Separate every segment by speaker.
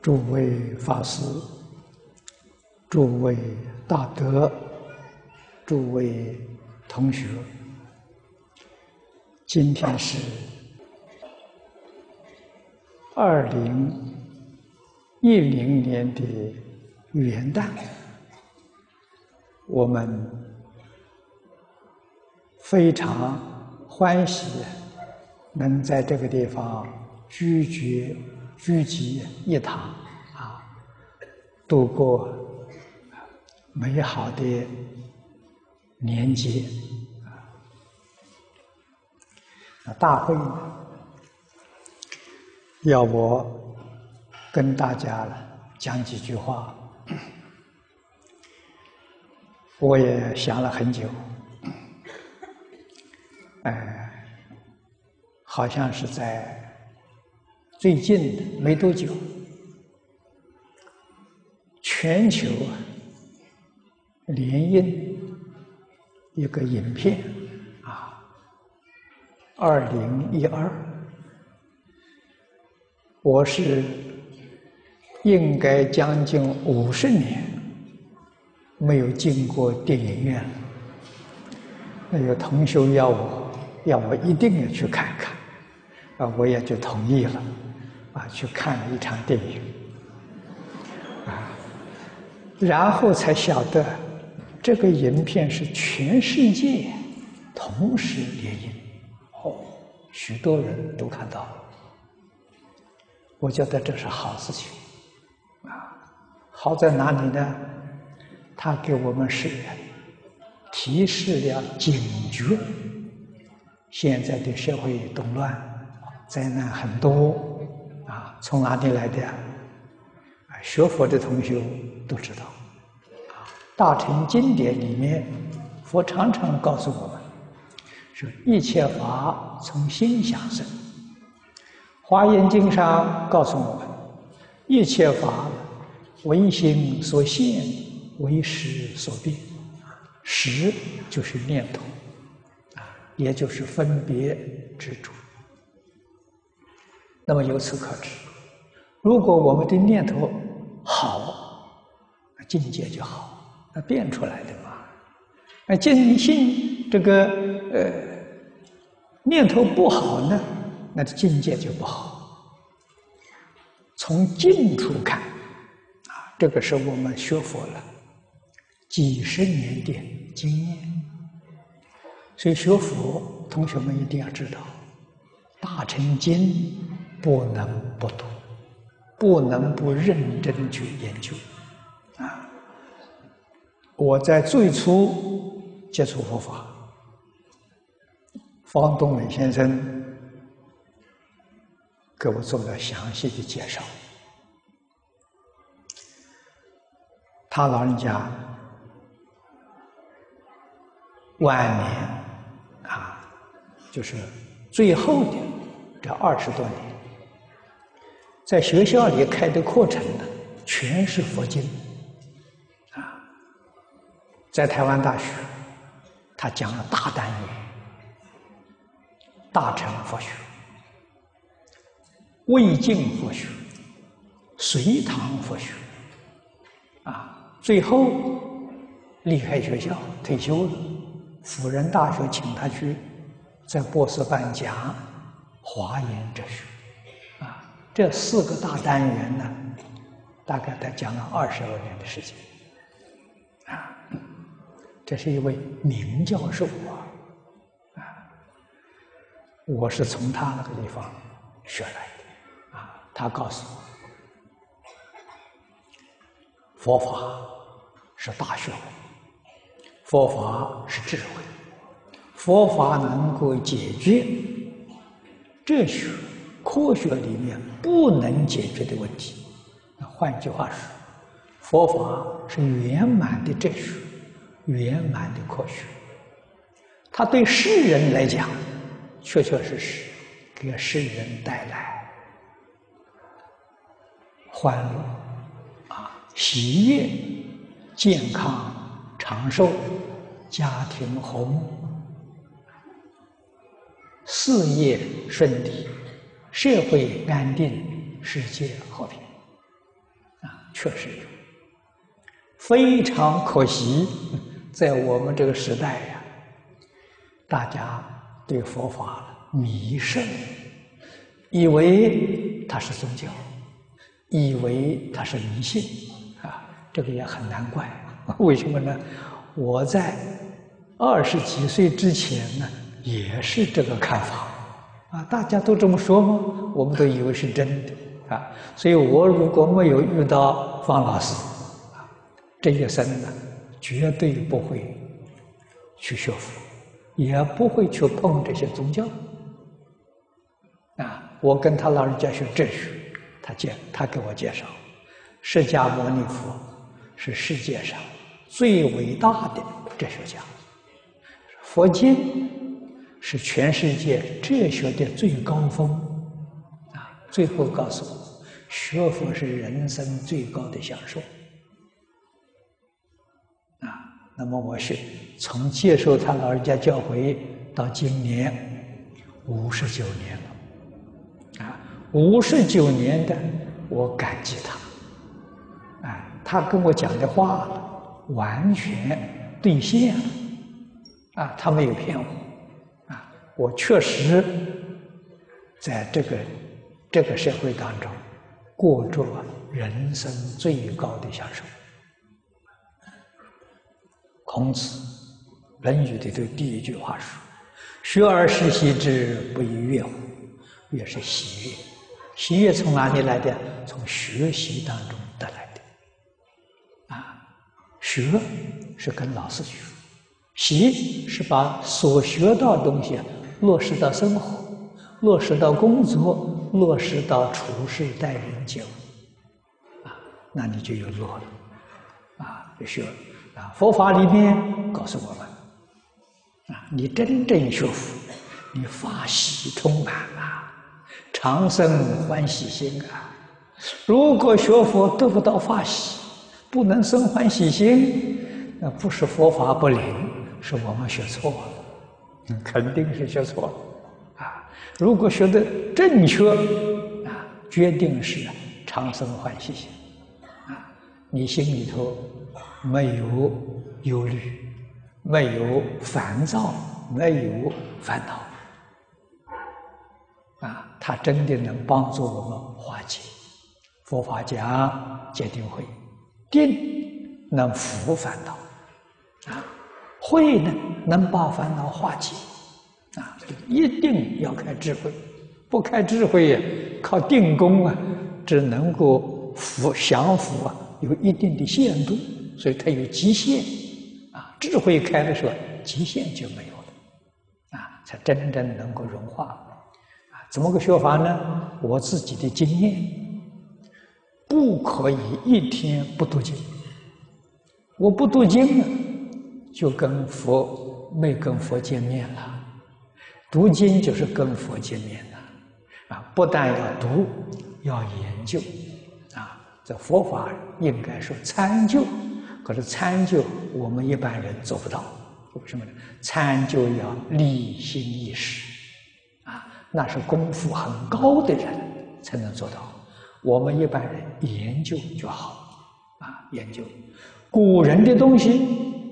Speaker 1: 诸位法师、诸位大德、诸位同学，今天是2010年的元旦，我们非常欢喜能在这个地方聚集一堂度过美好的年节。大会要我跟大家讲几句话，我也想了很久，好像是在最近的没多久，全球联映一个影片2012，我是应该将近50年没有进过电影院了。那有同学要我一定要去看看，我也就同意了，去看了一场电影，然后才晓得这个影片是全世界同时联映，许多人都看到了，我觉得这是好事情，好在哪里呢？它给我们世人提示了警觉，现在的社会动乱，灾难很多从哪里来的学佛的同学都知道，大乘经典里面，佛常常告诉我们说一切法从心想生。华严经上告诉我们，一切法唯心所现，唯识所变。识就是念头，也就是分别执着。那么由此可知，如果我们的念头好，境界就好，那变出来的嘛。这个念头不好呢，那境界就不好。从境处看这个是我们学佛了几十年的经验，所以学佛同学们一定要知道，大乘经不能不读，不能不认真去研究我在最初接触佛法，方东美先生给我做了详细的介绍。他老人家晚年就是最后的这20多年，在学校里开的课程呢，全是佛经在台湾大学，他讲了大单元，大乘佛学、魏晋佛学、隋唐佛学最后离开学校退休了，辅仁大学请他去在博士班讲华严哲学这4个大单元呢，大概他讲了20多年的时间这是一位名教授我是从他那个地方学来的他告诉我，佛法是大学问，佛法是智慧，佛法能够解决哲学、科学里面不能解决的问题。换句话说，佛法是圆满的哲学，圆满的科学。它对世人来讲，确确实实给世人带来欢乐喜悦、健康、长寿、家庭和睦、事业顺利、社会安定、世界和平确实有。非常可惜，在我们这个时代呀，大家对佛法迷甚，以为它是宗教，以为它是迷信啊，这个也很难怪。为什么呢？我在20几岁之前呢，也是这个看法啊。大家都这么说吗？我们都以为是真的啊。所以我如果没有遇到方老师啊，这一生呢，绝对不会去学佛，也不会去碰这些宗教啊。我跟他老人家学哲学，他给我介绍，释迦牟尼佛是世界上最伟大的哲学家，佛经是全世界哲学的最高峰啊！最后告诉我，学佛是人生最高的享受啊！那么我是从接受他老人家教诲到今年59年了啊！59年的我感激他啊！他跟我讲的话完全兑现了啊！他没有骗我啊！我确实在这个社会当中过着人生最高的享受。孔子《论语》里头第一句话说：“学而时习之，不亦说乎？”乐是喜悦，喜悦从哪里来的？从学习当中得来的啊！学是跟老师学，习是把所学到的东西落实到生活，落实到工作，落实到处事待人接物啊，那你就有乐了啊！就学啊，佛法里面告诉我们啊，你真正学佛，你法喜充满啊，常生欢喜心啊。如果学佛得不到法喜，不能生欢喜心，那不是佛法不灵，是我们学错了，肯定是学错了啊！如果学的正确啊，决定是常生欢喜心啊，你心里头没有忧虑，没有烦躁，没有烦恼啊，它真的能帮助我们化解。佛法讲戒定慧，定能伏烦恼啊，慧呢能把烦恼化解啊，一定要开智慧，不开智慧呀，靠定功啊，只能够降伏啊，有一定的限度，所以它有极限啊。智慧开的时候，极限就没有了啊，才真正能够融化啊。怎么个学法呢？我自己的经验。不可以一天不读经，我不读经呢，就没跟佛见面了。读经就是跟佛见面了啊！不但要读，要研究啊。这佛法应该说参究，可是参究我们一般人做不到，为什么呢？参究要立心意识啊，那是功夫很高的人才能做到。我们一般人研究就好啊，研究古人的东西。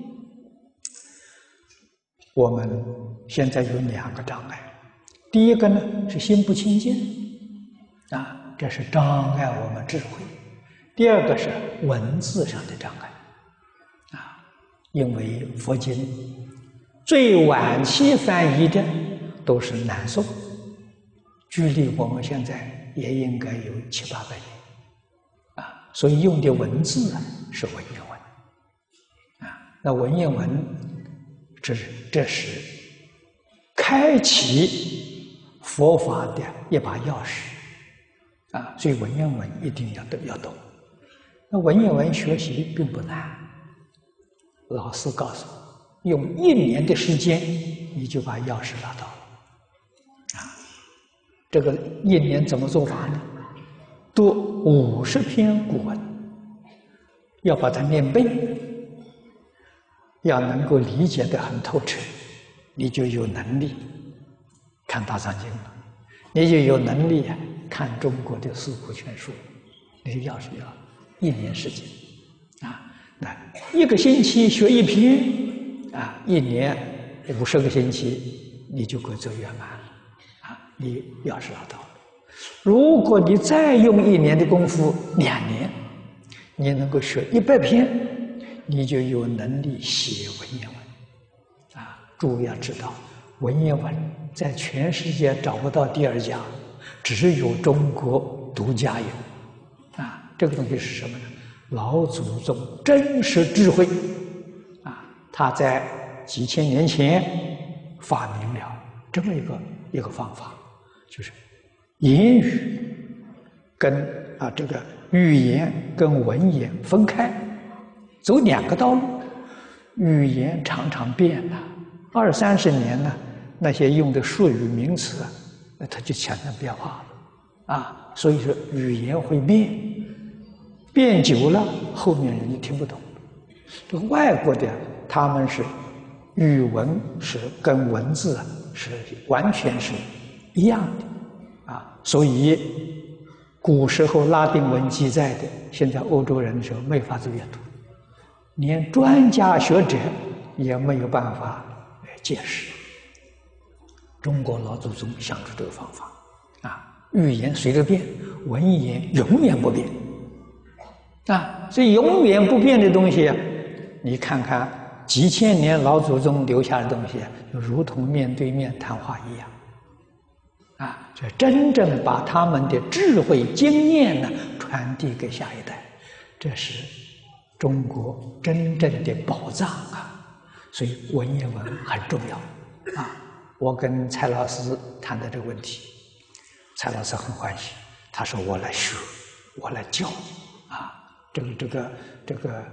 Speaker 1: 我们现在有2个障碍，第一个呢是心不清净啊，这是障碍我们智慧；第二个是文字上的障碍啊，因为佛经最晚期翻译的都是南宋，距离我们现在也应该有700-800年啊，所以用的文字是文言文啊。那文言文这是开启佛法的一把钥匙啊，所以文言文一定要懂。那文言文学习并不难，老师告诉我，用1年的时间你就把钥匙拿到了。这个1年怎么做法呢？读50篇古文，要把它念背，要能够理解得很透彻，你就有能力看大藏经了，你就有能力看中国的四库全书，你就要年时间，那1个星期学1篇，1年50个星期，你就可以做圆满了，你要是达到了。如果你再用1年的功夫，2年，你能够学100篇，你就有能力写文言文，诸位要知道，文言文在全世界找不到第2家，只有中国独家有。这个东西是什么呢？老祖宗真实智慧，他在几千年前发明了这么一个方法，就是言语跟这个语言跟文言分开，走2个道路。语言常常变了，20、30年呢，那些用的术语名词，它就产生变化了，所以说语言会变，变久了，后面人就听不懂。这个外国的，他们是语文是跟文字是完全是一样的，所以古时候拉丁文记载的，现在欧洲人说没法子阅读，连专家学者也没有办法解释。中国老祖宗想出这个方法，语言随着变，文言永远不变，所以永远不变的东西，你看看几千年老祖宗留下的东西，就如同面对面谈话一样，就真正把他们的智慧经验呢传递给下一代，这是中国真正的宝藏所以文言文很重要我跟蔡老师谈的这个问题，蔡老师很欢喜，他说我来学，我来教这个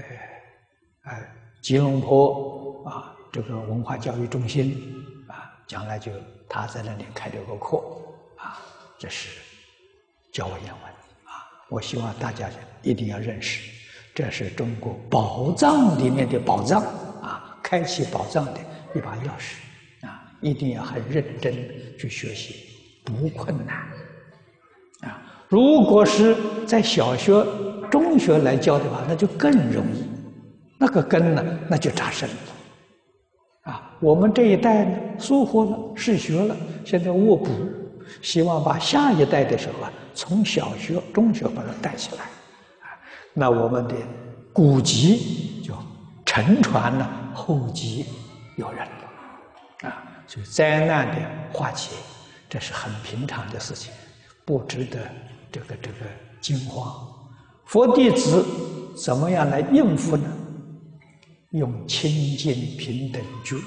Speaker 1: 吉隆坡这个文化教育中心将来就他在那里开这个课这是教文言文我希望大家一定要认识，这是中国宝藏里面的宝藏开启宝藏的一把钥匙一定要很认真去学习，不困难如果是在小学、中学来教的话，那就更容易，那个根呢，那就扎深了我们这一代呢，疏忽了，是学了，现在卧补，希望把下一代的时候从小学、中学把它带起来那我们的古籍就承传了，后继有人了所以灾难的化解，这是很平常的事情，不值得这个惊慌。佛弟子怎么样来应付呢？用清净平等觉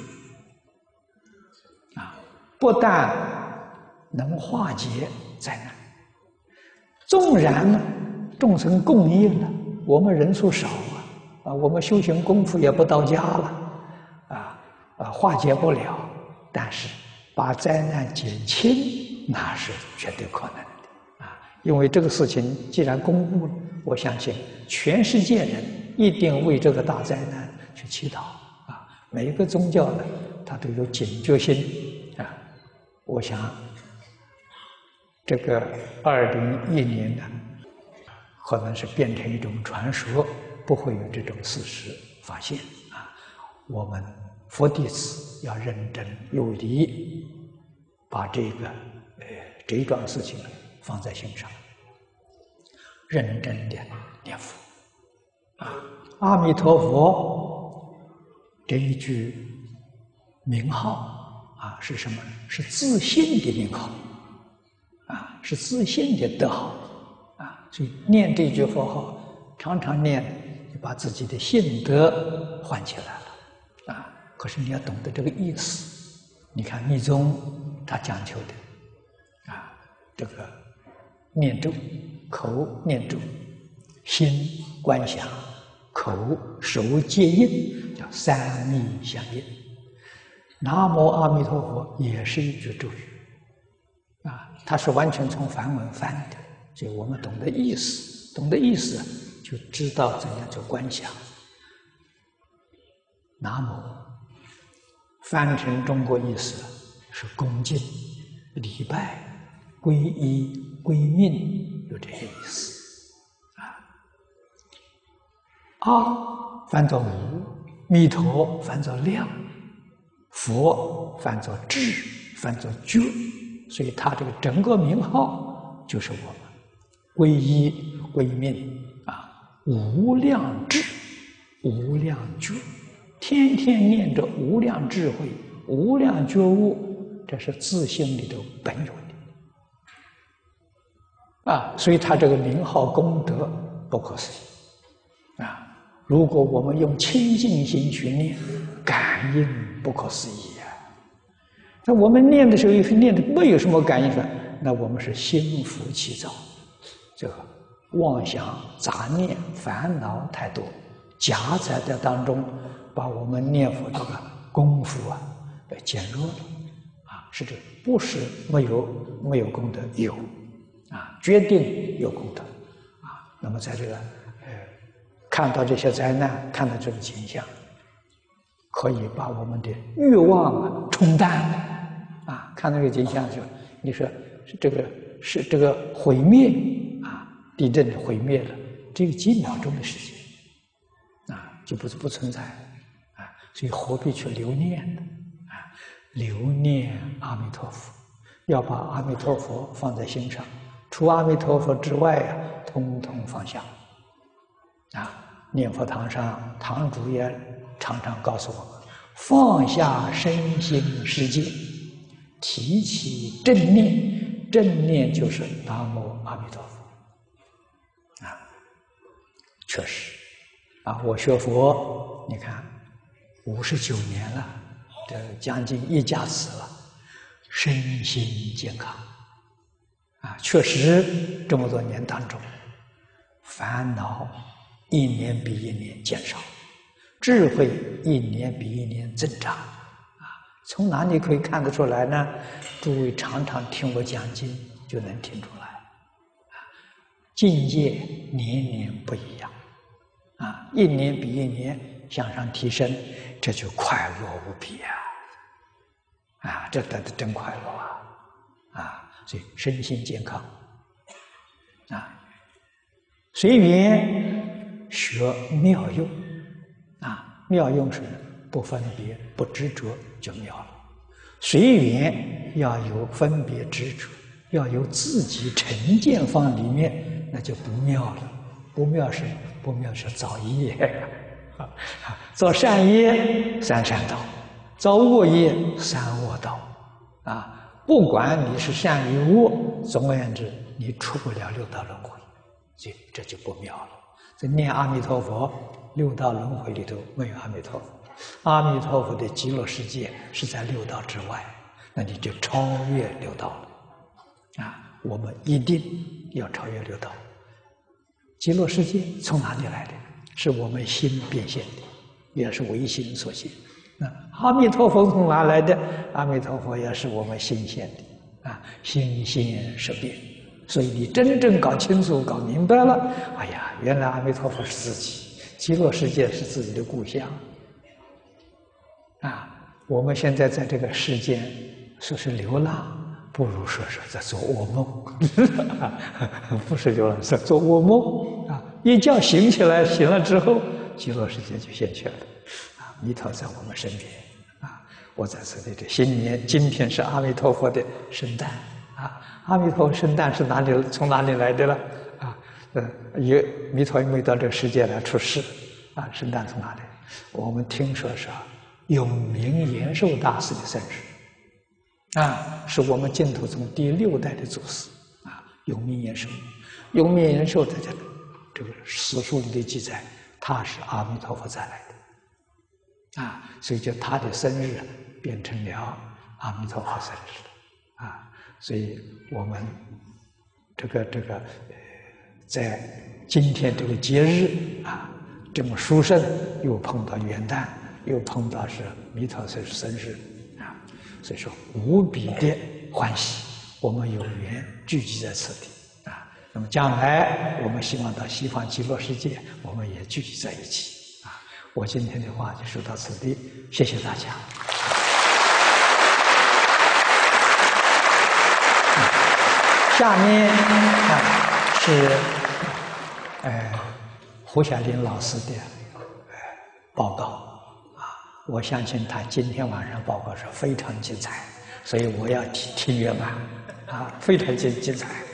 Speaker 1: 不但能化解灾难，纵然呢众生共业了，我们人数少我们修行功夫也不到家了化解不了，但是把灾难减轻，那是绝对可能的因为这个事情既然公布了，我相信全世界人一定为这个大灾难去祈祷每一个宗教呢，它都有警觉性我想这个2010年呢，可能是变成一种传说，不会有这种事实发现我们佛弟子要认真有理，把这一桩事情放在心上，认真的念佛阿弥陀佛这一句名号是什么？是自信的名号是自信的德号所以念这句佛号，常常念，就把自己的信德唤起来了可是你要懂得这个意思。你看密宗他讲求的这个念咒，口念咒，心观想，口手接印，叫三密相应。南无阿弥陀佛也是一句咒语它是完全从梵文翻的，所以我们懂得意思，懂得意思就知道怎样去观想。南无翻成中国意思是恭敬、礼拜、皈依、归命，有这些意思阿翻作无，弥陀翻作量，佛翻作智，翻作觉，所以他这个整个名号就是我们皈依归命啊，无量智，无量觉，天天念着无量智慧、无量觉悟，这是自性里头本有的啊，所以他这个名号功德不可思议啊！如果我们用清净心去念，感应不可思议啊！那我们念的时候，念的没有什么感应的，那我们是心浮气躁，这个妄想、杂念、烦恼太多，夹在这当中，把我们念佛这个功夫啊，减弱了啊！是这不是没有功德？有啊，决定有功德啊！那么在这个看到这些灾难，看到这个景象，可以把我们的欲望啊冲淡啊！看到这个景象就，你说是这个毁灭啊，地震毁灭了，这个几秒钟的事情啊，就不存在啊，所以何必去留念呢？啊，留念阿弥陀佛，要把阿弥陀佛放在心上，除阿弥陀佛之外啊，通通放下啊！念佛堂上，堂主也常常告诉我们：放下身心世界，提起正念，正念就是南无阿弥陀佛啊！确实啊，我学佛，你看59年了，这将近一甲子了，身心健康啊！确实这么多年当中，烦恼一年比一年减少，智慧一年比一年增长啊！从哪里可以看得出来呢？诸位常常听我讲经，就能听出来啊！境界年年不一样啊，一年比一年向上提升，这就快乐无比啊！这得的真快乐啊！所以身心健康啊，随缘学妙用啊，妙用是不分别不执着就妙了。随缘要有分别执着，要有自己成见放里面，那就不妙了。不妙是造业啊，造善业三善道，造恶业三恶道啊。不管你是善与恶，总而言之，你出不了六道轮回，所以这就不妙了。这念阿弥陀佛，六道轮回里头没有阿弥陀佛，阿弥陀佛的极乐世界是在六道之外，那你就超越六道了啊！我们一定要超越六道。极乐世界从哪里来的？是我们心变现的，也是唯心所现。那阿弥陀佛从哪来的？阿弥陀佛也是我们心现的啊，心现识变。所以你真正搞清楚、搞明白了，哎呀，原来阿弥陀佛是自己，极乐世界是自己的故乡啊！我们现在在这个世间说是流浪，不如说是在做噩梦，不是流浪，是做噩梦啊！一觉醒起来，醒了之后，极乐世界就现前了啊！弥陀在我们身边啊！我在这里的新年，今天是阿弥陀佛的圣诞。啊，阿弥陀佛圣诞是从哪里来的了？啊，弥陀没到这个世界来出世，啊，圣诞从哪里？我们听说是永明延寿大师的生日，啊，是我们净土宗第6代的祖师，啊，永明延寿。永明延寿在这个史书里的记载，他是阿弥陀佛再来的，啊，所以就他的生日变成了阿弥陀佛生日了，啊。所以我们在今天这个节日啊，这么殊胜，又碰到元旦，又碰到是弥陀生日啊，所以说无比的欢喜，我们有缘聚集在此地啊。那么将来我们希望到西方极乐世界，我们也聚集在一起啊。我今天的话就说到此地，谢谢大家。下面是胡晓林老师的报告啊，我相信他今天晚上报告是非常精彩，所以我要听圆满啊，非常精彩。